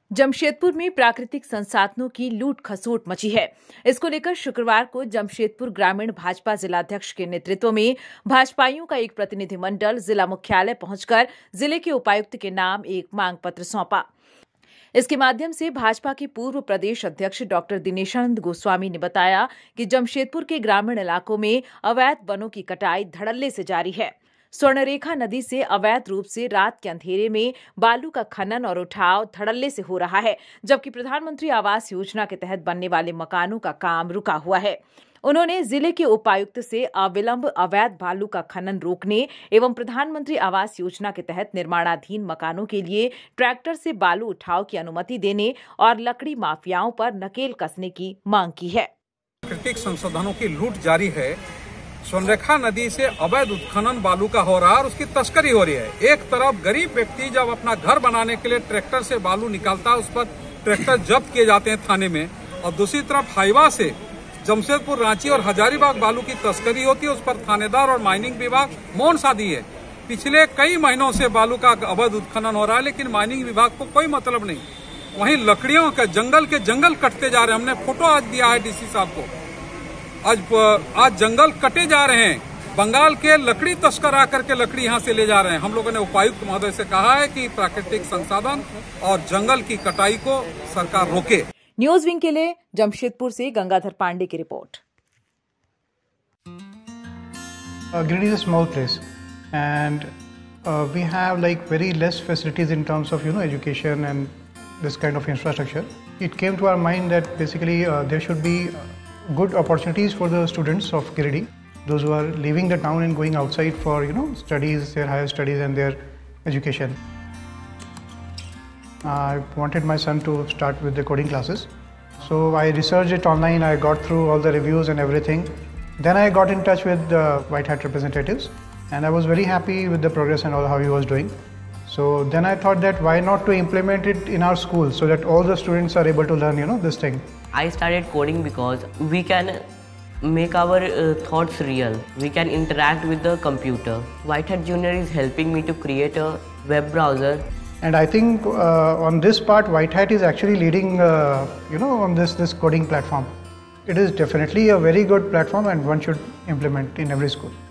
जमशेदपुर में प्राकृतिक संसाधनों की लूट खसोट मची है। इसको लेकर शुक्रवार को जमशेदपुर ग्रामीण भाजपा जिलाध्यक्ष के नेतृत्व में भाजपाइयों का एक प्रतिनिधिमंडल जिला मुख्यालय पहुंचकर जिले के उपायुक्त के नाम एक मांग पत्र सौंपा। इसके माध्यम से भाजपा के पूर्व प्रदेश अध्यक्ष डॉक्टर दिनेशानंद गोस्वामी ने बताया कि जमशेदपुर के ग्रामीण इलाकों में अवैध वनों की कटाई धड़ल्ले से जारी है। स्वर्णरेखा नदी से अवैध रूप से रात के अंधेरे में बालू का खनन और उठाव धड़ल्ले से हो रहा है, जबकि प्रधानमंत्री आवास योजना के तहत बनने वाले मकानों का काम रुका हुआ है। उन्होंने जिले के उपायुक्त से अविलंब अवैध बालू का खनन रोकने एवं प्रधानमंत्री आवास योजना के तहत निर्माणाधीन मकानों के लिए ट्रैक्टर से बालू उठाव की अनुमति देने और लकड़ी माफियाओं पर नकेल कसने की मांग की है। प्राकृतिक संसाधनों की लूट जारी है। स्वर्णरेखा नदी से अवैध उत्खनन बालू का हो रहा है और उसकी तस्करी हो रही है। एक तरफ गरीब व्यक्ति जब अपना घर बनाने के लिए ट्रैक्टर से बालू निकालता है, उस पर ट्रैक्टर जब्त किए जाते हैं थाने में, और दूसरी तरफ हाईवा से जमशेदपुर, रांची और हजारीबाग बालू की तस्करी होती है। उस पर थानेदार और माइनिंग विभाग मौन साधी है। पिछले कई महीनों से बालू का अवैध उत्खनन हो रहा है, लेकिन माइनिंग विभाग को कोई मतलब नहीं। वहीं लकड़ियों के जंगल कटते जा रहे हैं। हमने फोटो आज दिया है डीसी साहब को। आज जंगल कटे जा रहे हैं। बंगाल के लकड़ी तस्कर आकर के लकड़ी यहाँ से ले जा रहे हैं। हम लोगों ने उपायुक्त महोदय से कहा है कि प्राकृतिक संसाधन और जंगल की कटाई को सरकार रोके। न्यूज विंग के लिए जमशेदपुर से गंगाधर पांडे की report. Giridih is a small place, and we have like very less facilities in terms of education and this kind of infrastructure. It came to our mind that basically there should be good opportunities for the students of Giridih, those who are leaving the town and going outside for studies, their higher studies and their education. I wanted my son to start with the coding classes, so I researched it online. I got through all the reviews and everything. Then I got in touch with the White Hat representatives, and I was very happy with the progress and all how he was doing. So then I thought that why not to implement it in our school so that all the students are able to learn this thing. I started coding because we can make our thoughts real. We can interact with the computer. White Hat Junior is helping me to create a web browser. And I think on this part, White Hat is actually leading, on this coding platform. It is definitely a very good platform and one should implement in every school.